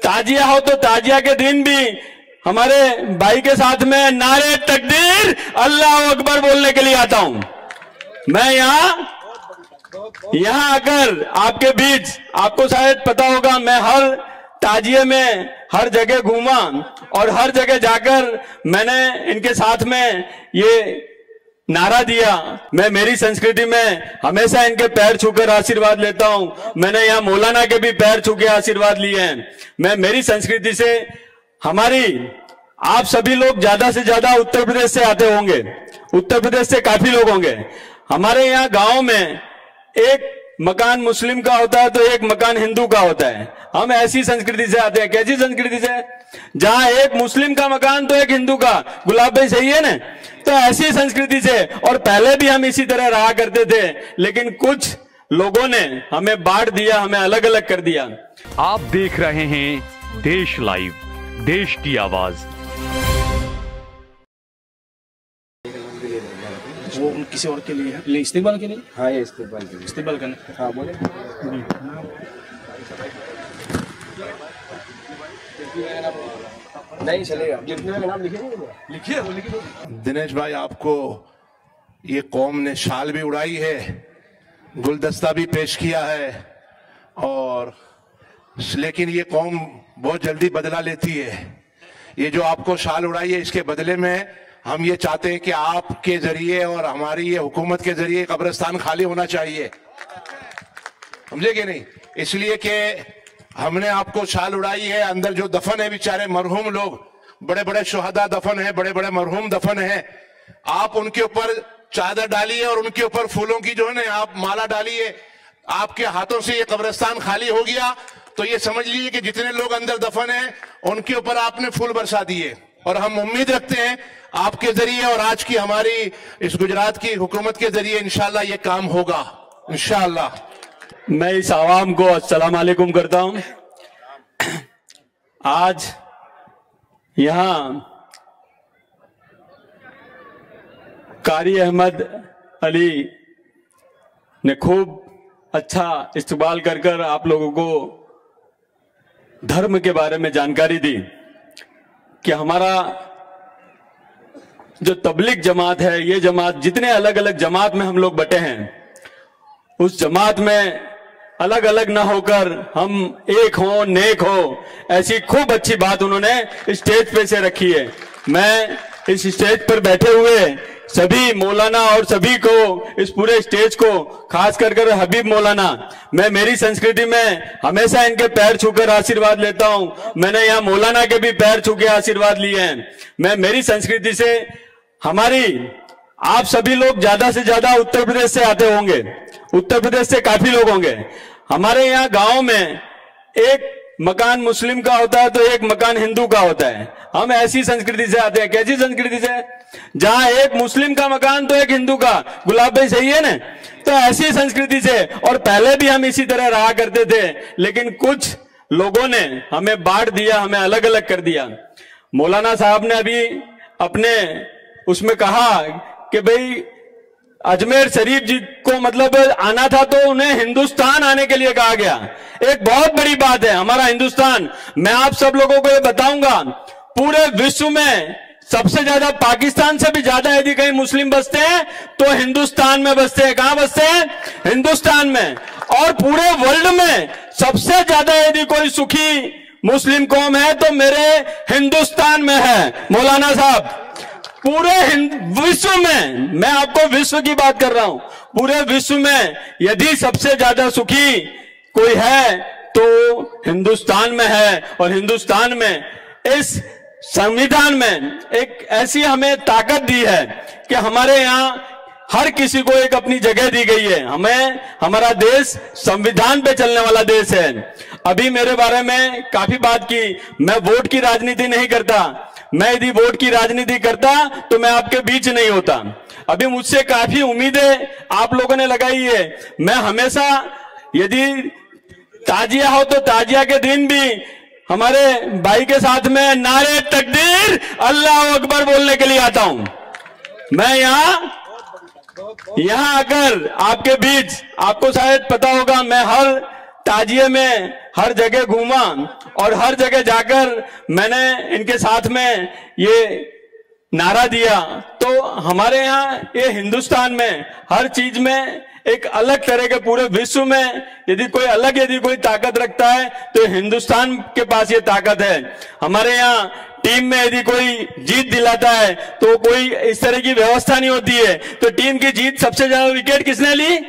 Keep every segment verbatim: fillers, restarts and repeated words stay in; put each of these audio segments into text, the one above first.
ताजिया हो तो ताजिया के दिन भी हमारे भाई के साथ में नारे तकबीर अल्लाह अकबर बोलने के लिए आता हूं। मैं यहाँ यहां आकर आपके बीच, आपको शायद पता होगा, मैं हर ताजिए में हर जगह घूमा और हर जगह जाकर मैंने इनके साथ में ये नारा दिया। मैं मेरी संस्कृति में हमेशा इनके पैर छूकर आशीर्वाद लेता हूं। मैंने यहाँ मौलाना के भी पैर छू के आशीर्वाद लिए हैं। मैं मेरी संस्कृति से, हमारी, आप सभी लोग ज्यादा से ज्यादा उत्तर प्रदेश से आते होंगे, उत्तर प्रदेश से काफी लोग होंगे। हमारे यहाँ गांव में एक मकान मुस्लिम का होता है तो एक मकान हिंदू का होता है। हम ऐसी संस्कृति से आते हैं। कैसी संस्कृति से? जहां एक मुस्लिम का मकान तो एक हिंदू का। गुलाब भाई सही है ना? तो ऐसी संस्कृति से, और पहले भी हम इसी तरह रहा करते थे, लेकिन कुछ लोगों ने हमें बांट दिया, हमें अलग अलग कर दिया। आप देख रहे हैं देश लाइव, देश की आवाज। वो किसी और के लिए है, ले इस्तेमाल के लिए। हाँ, ये इस्तेमाल के लिए। इस्तेमाल करने। हाँ बोले। नहीं चलेगा, लिखने का नाम लिखिए। लिखिए वो लिखिए। दिनेश भाई, आपको ये कौम ने शाल भी उड़ाई है, गुलदस्ता भी पेश किया है, और लेकिन ये कौम बहुत जल्दी बदला लेती है। ये जो आपको शाल उड़ाई है, इसके बदले में हम ये चाहते हैं कि आपके जरिए और हमारी ये हुकूमत के जरिए कब्रिस्तान खाली होना चाहिए, समझे कि नहीं? इसलिए कि हमने आपको शाल उड़ाई है, अंदर जो दफन है बेचारे मरहूम लोग, बड़े बड़े शुहदा दफन है, बड़े बड़े मरहूम दफन है, आप उनके ऊपर चादर डालिए और उनके ऊपर फूलों की जो है ना आप माला डालिए। आपके हाथों से ये कब्रिस्तान खाली हो गया तो ये समझ लीजिए कि जितने लोग अंदर दफन है उनके ऊपर आपने फूल बरसा दिए। और हम उम्मीद रखते हैं आपके जरिए और आज की हमारी इस गुजरात की हुकूमत के जरिए इंशाल्लाह ये काम होगा, इंशाल्लाह। मैं इस आवाम को अस्सलाम वालेकुम करता हूं। आज यहां कारी अहमद अली ने खूब अच्छा इस्तकबाल कर कर आप लोगों को धर्म के बारे में जानकारी दी कि हमारा जो तबलीग जमात है, ये जमात, जितने अलग अलग जमात में हम लोग बटे हैं, उस जमात में अलग अलग ना होकर हम एक हो, नेक हो, ऐसी खूब अच्छी बात उन्होंने स्टेज पे से रखी है। मैं इस स्टेज पर बैठे हुए सभी मौलाना और सभी को, इस पूरे स्टेज को, खास कर कर हबीब मौलाना, मैं मेरी संस्कृति में हमेशा इनके पैर छूकर आशीर्वाद लेता हूं। मैंने यहाँ मौलाना के भी पैर छू के आशीर्वाद लिए हैं। मैं मेरी संस्कृति से, हमारी, आप सभी लोग ज्यादा से ज्यादा उत्तर प्रदेश से आते होंगे, उत्तर प्रदेश से काफी लोग होंगे। हमारे यहाँ गांव में एक मकान मुस्लिम का होता है तो एक मकान हिंदू का होता है। हम ऐसी संस्कृति से आते हैं। कैसी संस्कृति से? जहां एक मुस्लिम का मकान तो एक हिंदू का। गुलाब भाई सही है ना? तो ऐसी संस्कृति से, और पहले भी हम इसी तरह रहा करते थे, लेकिन कुछ लोगों ने हमें बांट दिया, हमें अलग अलग कर दिया। मौलाना साहब ने अभी अपने उसमें कहा कि भाई अजमेर शरीफ जी को मतलब आना था तो उन्हें हिंदुस्तान आने के लिए कहा गया। एक बहुत बड़ी बात है हमारा हिंदुस्तान। मैं आप सब लोगों को ये बताऊंगा, पूरे विश्व में सबसे ज्यादा, पाकिस्तान से भी ज्यादा यदि कहीं मुस्लिम बसते हैं तो हिंदुस्तान में बसते हैं। कहां बसते हैं? हिंदुस्तान में। और पूरे वर्ल्ड में सबसे ज्यादा यदि कोई सुखी मुस्लिम कौम है तो मेरे हिंदुस्तान में है। मौलाना साहब, पूरे विश्व में, मैं आपको विश्व की बात कर रहा हूं, पूरे विश्व में यदि सबसे ज्यादा सुखी कोई है तो हिंदुस्तान में है। और हिंदुस्तान में इस संविधान में एक ऐसी हमें ताकत दी है कि हमारे यहाँ हर किसी को एक अपनी जगह दी गई है। हमें, हमारा देश संविधान पे चलने वाला देश है। अभी मेरे बारे में काफी बात की, मैं वोट की राजनीति नहीं करता। मैं यदि वोट की राजनीति करता तो मैं आपके बीच नहीं होता। अभी मुझसे काफी उम्मीदें आप लोगों ने लगाई है। मैं हमेशा, यदि ताजिया हो तो ताजिया के दिन भी हमारे भाई के साथ में नारे तकबीर अल्लाह अकबर बोलने के लिए आता हूं। मैं यहाँ यहां आकर आपके बीच, आपको शायद पता होगा, मैं हर ताजिए में हर जगह घूमा और हर जगह जाकर मैंने इनके साथ में ये नारा दिया। तो हमारे यहाँ ये हिंदुस्तान में हर चीज में एक अलग तरह के, पूरे विश्व में यदि कोई अलग यदि कोई ताकत रखता है तो हिंदुस्तान के पास ये ताकत है। हमारे यहाँ टीम में यदि कोई जीत दिलाता है तो कोई इस तरह की व्यवस्था नहीं होती है। तो टीम की जीत सबसे ज्यादा विकेट किसने ली?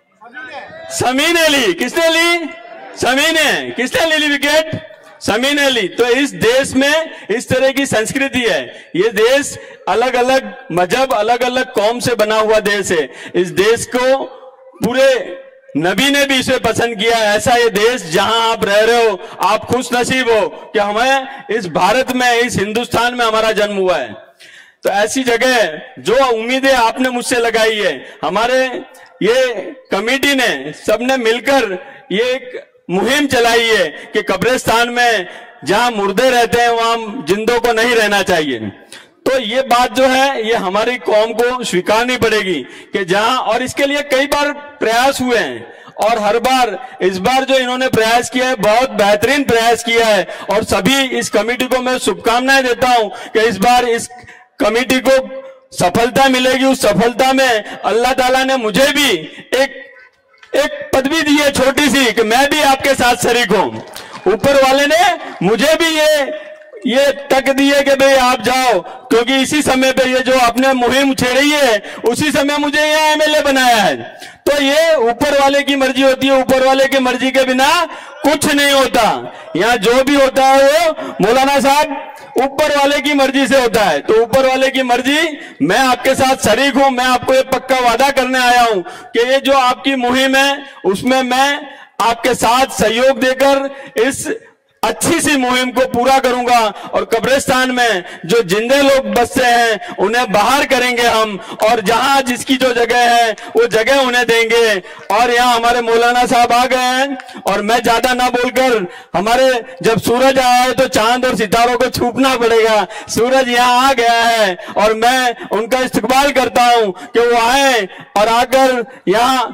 समी ने ली। किसने ली? समी ने। किसने ले ली विकेट? समी ने ली। तो इस देश में इस तरह की संस्कृति है। ये देश अलग अलग मजहब, अलग अलग कौम से बना हुआ देश है। इस देश को पूरे नबी ने भी इसे पसंद किया। ऐसा ये देश जहां आप रह रहे हो, आप खुश नसीब हो कि हमें इस भारत में, इस हिंदुस्तान में हमारा जन्म हुआ है। तो ऐसी जगह जो उम्मीदें आपने मुझसे लगाई है, हमारे ये कमेटी ने सबने मिलकर ये एक मुहिम चलाई है कि कब्रिस्तान में जहां मुर्दे रहते हैं वहां जिंदों को नहीं रहना चाहिए। तो ये बात जो है ये हमारी कौम को स्वीकारनी पड़ेगी कि जहां, और इसके लिए कई बार प्रयास हुए हैं और हर बार, इस बार जो इन्होंने प्रयास किया है बहुत बेहतरीन प्रयास किया है और सभी इस कमेटी को मैं शुभकामनाएं देता हूं कि इस बार इस कमेटी को सफलता मिलेगी। उस सफलता में अल्लाह ताला ने मुझे भी एक एक पदवी दी है छोटी सी कि मैं भी आपके साथ शरीक हूं। ऊपर वाले ने मुझे भी ये ये तक दी है कि भाई आप जाओ, क्योंकि इसी समय पे ये जो आपने मुहिम छेड़ी है उसी समय मुझे यहाँ एमएलए बनाया है। तो ये ऊपर वाले की मर्जी होती है, ऊपर वाले की मर्जी के बिना कुछ नहीं होता। यहाँ जो भी होता है वो मौलाना साहब ऊपर वाले की मर्जी से होता है। तो ऊपर वाले की मर्जी, मैं आपके साथ शरीक हूं। मैं आपको ये पक्का वादा करने आया हूं कि ये जो आपकी मुहिम है उसमें मैं आपके साथ सहयोग देकर इस अच्छी सी मुहिम को पूरा करूंगा और कब्रिस्तान में जो जिंदे लोग बसते हैं उन्हें बाहर करेंगे हम, और जहां जिसकी जो जगह है वो जगह उन्हें देंगे। और यहाँ हमारे मौलाना साहब आ गए हैं और मैं ज्यादा ना बोलकर, हमारे जब सूरज आया है तो चांद और सितारों को छूपना पड़ेगा। सूरज यहाँ आ गया है और मैं उनका इस्तकबाल करता हूं कि वो आए और आकर यहाँ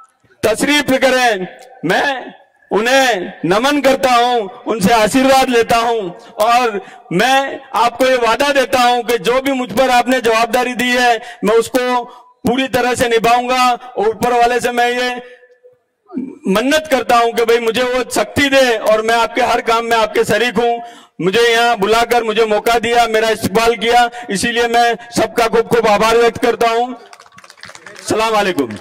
तशरीफ करें। मैं उन्हें नमन करता हूं, उनसे आशीर्वाद लेता हूं और मैं आपको ये वादा देता हूं कि जो भी मुझ पर आपने जवाबदारी दी है मैं उसको पूरी तरह से निभाऊंगा। और ऊपर वाले से मैं ये मन्नत करता हूं कि भाई मुझे वो शक्ति दे और मैं आपके हर काम में आपके शरीक हूं। मुझे यहाँ बुलाकर मुझे मौका दिया, मेरा इस्तकबाल किया, इसीलिए मैं सबका खूब खूब आभार व्यक्त करता हूं। सलाम वालेकुम।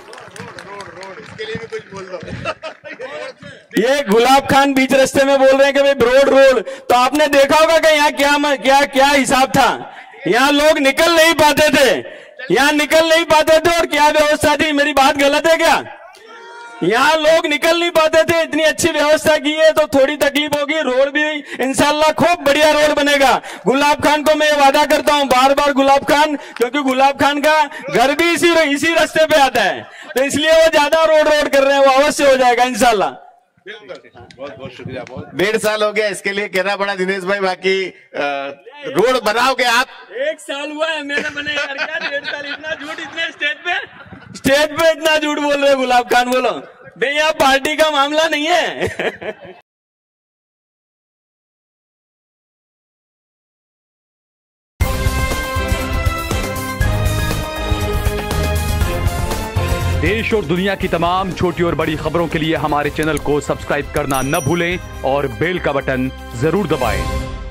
ये गुलाब खान बीच रास्ते में बोल रहे हैं कि भाई ब्रॉड रोड, तो आपने देखा होगा कि यहाँ क्या क्या क्या हिसाब था। यहाँ लोग निकल नहीं पाते थे, यहाँ निकल नहीं पाते थे और क्या व्यवस्था थी। मेरी बात गलत है क्या? यहाँ लोग निकल नहीं पाते थे, इतनी अच्छी व्यवस्था की है तो थोड़ी तकलीफ होगी। रोड भी इंशाल्लाह खूब बढ़िया रोड बनेगा। गुलाब खान को मैं ये वादा करता हूँ बार बार, गुलाब खान, क्योंकि गुलाब खान का घर भी इसी इसी रास्ते पे आता है तो इसलिए वो ज्यादा रोड रोड कर रहे हैं, वो अवश्य हो जाएगा इंशाल्लाह। बहुत बहुत शुक्रिया। बहुत डेढ़ साल हो गया इसके लिए कहना पड़ा दिनेश भाई, बाकी रोड बनाओगे आप? एक साल हुआ है मेरे बने यार, क्या डेढ़ साल? इतना झूठ इतने स्टेज पे स्टेज पे इतना झूठ बोल रहे गुलाब खान। बोलो भैया पार्टी का मामला नहीं है। देश और दुनिया की तमाम छोटी और बड़ी खबरों के लिए हमारे चैनल को सब्सक्राइब करना न भूलें और बेल का बटन जरूर दबाएं।